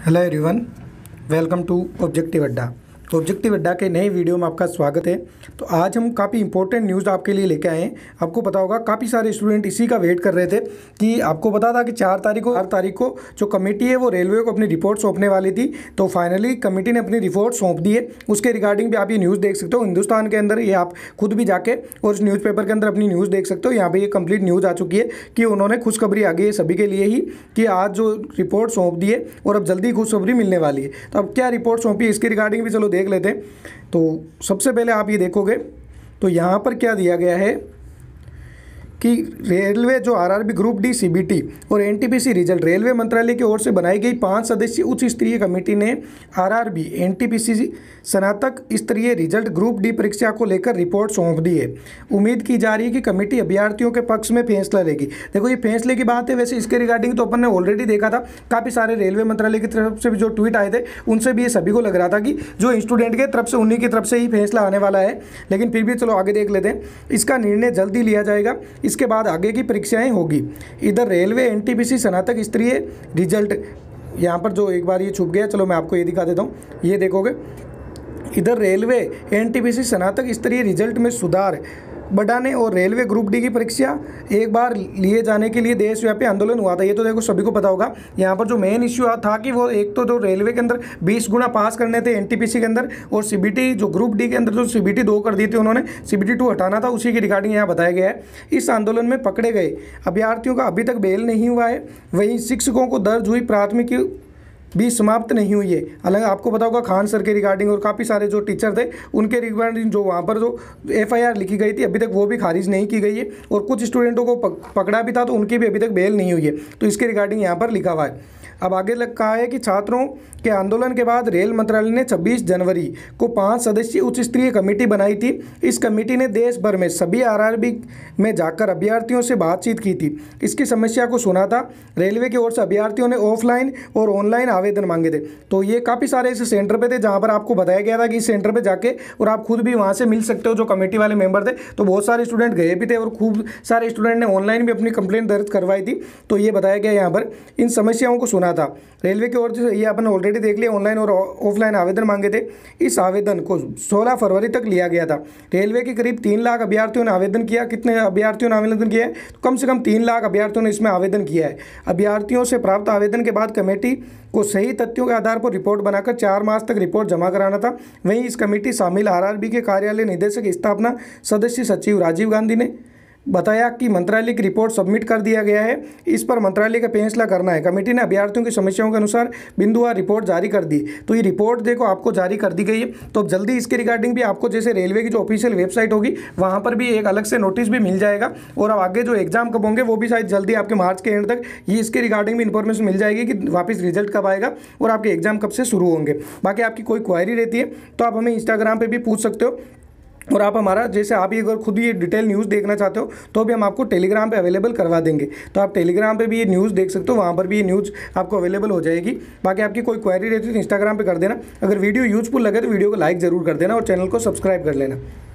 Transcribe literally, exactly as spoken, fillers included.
Hello everyone, welcome to objective Adda. Objective Adda के नए video में आपका स्वागत है। तो आज हम काफ़ी इंपॉर्टेंट न्यूज़ आपके लिए लेके आए हैं। आपको पता होगा काफ़ी सारे स्टूडेंट इसी का वेट कर रहे थे कि आपको पता था कि चार तारीख को चार तारीख को जो कमेटी है वो रेलवे को अपनी रिपोर्ट सौंपने वाली थी। तो फाइनली कमेटी ने अपनी रिपोर्ट सौंप दी है। उसके रिगार्डिंग भी आप ये न्यूज़ देख सकते हो हिंदुस्तान के अंदर। ये आप खुद भी जाके और उस न्यूज़पेपर के अंदर अपनी न्यूज़ देख सकते हो। यहाँ पर ये कंप्लीट न्यूज़ आ चुकी है कि उन्होंने खुशखबरी आ गई है सभी के लिए ही कि आज जो रिपोर्ट सौंप दी है और अब जल्दी खुशखबरी मिलने वाली है। तो अब क्या रिपोर्ट सौंपी है इसके रिगार्डिंग भी चलो देख लेते हैं। तो सबसे पहले आप ये देखोगे तो यहाँ पर क्या दिया गया है कि रेलवे जो आरआरबी ग्रुप डी सीबीटी और एनटीपीसी रिजल्ट रेलवे मंत्रालय की ओर से बनाई गई पाँच सदस्यीय उच्च स्तरीय कमेटी ने आरआरबी एनटीपीसी स्नातक स्तरीय रिजल्ट ग्रुप डी परीक्षा को लेकर रिपोर्ट सौंप दी है। उम्मीद की जा रही है कि कमेटी अभ्यर्थियों के पक्ष में फैसला लेगी। देखो ये फैसले की बात है, वैसे इसके रिगार्डिंग तो अपन ने ऑलरेडी देखा था। काफ़ी सारे रेलवे मंत्रालय की तरफ से भी जो ट्वीट आए थे उनसे भी ये सभी को लग रहा था कि जो स्टूडेंट के तरफ से उन्हीं की तरफ से ही फैसला आने वाला है। लेकिन फिर भी चलो आगे देख लेते हैं। इसका निर्णय जल्दी लिया जाएगा, इसके बाद आगे की परीक्षाएं होगी। इधर रेलवे एनटीपीसी स्नातक स्तरीय रिजल्ट, यहाँ पर जो एक बार ये छुप गया, चलो मैं आपको ये दिखा देता हूँ। ये देखोगे इधर रेलवे एनटीपीसी स्नातक स्तरीय रिजल्ट में सुधार बढ़ाने और रेलवे ग्रुप डी की परीक्षा एक बार लिए जाने के लिए देशव्यापी आंदोलन हुआ था। ये तो देखो सभी को पता होगा। यहाँ पर जो मेन इश्यू था कि वो एक तो जो रेलवे के अंदर बीस गुना पास करने थे एनटीपीसी के अंदर, और सीबीटी जो ग्रुप डी के अंदर जो सीबीटी दो कर दी थी उन्होंने, सीबीटी टू हटाना था। उसी की रिगार्डिंग यहाँ बताया गया है। इस आंदोलन में पकड़े गए अभ्यर्थियों का अभी तक बेल नहीं हुआ है। वहीं शिक्षकों को दर्ज हुई प्राथमिकी भी समाप्त नहीं हुई है। हालांकि आपको पता होगा खान सर के रिगार्डिंग और काफ़ी सारे जो टीचर थे उनके रिगार्डिंग जो वहाँ पर जो एफआईआर लिखी गई थी अभी तक वो भी खारिज नहीं की गई है, और कुछ स्टूडेंटों को पकड़ा भी था तो उनकी भी अभी तक बेल नहीं हुई है। तो इसके रिगार्डिंग यहाँ पर लिखा हुआ है। अब आगे लग कहा है कि छात्रों के आंदोलन के बाद रेल मंत्रालय ने छब्बीस जनवरी को पाँच सदस्यीय उच्च स्तरीय कमेटी बनाई थी। इस कमेटी ने देश भर में सभी आरआरबी में जाकर अभ्यर्थियों से बातचीत की थी, इसकी समस्या को सुना था। रेलवे की ओर से अभ्यर्थियों ने ऑफलाइन और ऑनलाइन आवेदन मांगे थे। तो ये काफ़ी सारे इस सेंटर पे थे जहाँ पर आपको बताया गया था कि इस सेंटर पे जाके और आप खुद भी वहाँ से मिल सकते हो। जो कमेटी वाले मेंबर थे तो बहुत सारे स्टूडेंट गए भी थे और खूब सारे स्टूडेंट ने ऑनलाइन भी अपनी कंप्लेंट दर्ज करवाई थी। तो ये बताया गया यहाँ पर इन समस्याओं को सुना था। रेलवे की ओर से ये अपन ऑलरेडी देख लिया, ऑनलाइन और ऑफलाइन आवेदन मांगे थे। इस आवेदन को सोलह फरवरी तक लिया गया था। रेलवे के करीब तीन लाख अभ्यर्थियों ने आवेदन किया। कितने अभ्यर्थियों ने आवेदन किया है? तो कम से कम तीन लाख अभ्यर्थियों ने इसमें आवेदन किया है। अभ्यर्थियों से प्राप्त आवेदन के बाद कमेटी को सही तथ्यों के आधार पर रिपोर्ट बनाकर चार मास तक रिपोर्ट जमा कराना था। वहीं इस कमेटी शामिल आरआरबी के कार्यालय निदेशक स्थापना सदस्य सचिव राजीव गांधी ने बताया कि मंत्रालय की रिपोर्ट सबमिट कर दिया गया है, इस पर मंत्रालय का फैसला करना है। कमेटी ने अभ्यर्थियों की समस्याओं के अनुसार बिंदुवार रिपोर्ट जारी कर दी। तो ये रिपोर्ट देखो आपको जारी कर दी गई है। तो अब जल्दी इसके रिगार्डिंग भी आपको जैसे रेलवे की जो ऑफिशियल वेबसाइट होगी वहाँ पर भी एक अलग से नोटिस भी मिल जाएगा। और अब आगे जो एग्जाम कब होंगे वो भी शायद जल्दी आपके मार्च के एंड तक ये इसके रिगार्डिंग भी इन्फॉर्मेशन मिल जाएगी कि वापस रिजल्ट कब आएगा और आपके एग्जाम कब से शुरू होंगे। बाकी आपकी कोई क्वेरी रहती है तो आप हमें इंस्टाग्राम पर भी पूछ सकते हो, और आप हमारा जैसे आप ये अगर खुद ये डिटेल न्यूज़ देखना चाहते हो तो भी हम आपको टेलीग्राम पे अवेलेबल करवा देंगे। तो आप टेलीग्राम पे भी ये न्यूज़ देख सकते हो, वहाँ पर भी ये न्यूज़ आपको अवेलेबल हो जाएगी। बाकी आपकी कोई क्वेरी रहती है तो इंस्टाग्राम पे कर देना। अगर वीडियो यूजफुल लगे तो वीडियो को लाइक ज़रूर कर देना और चैनल को सब्सक्राइब कर लेना।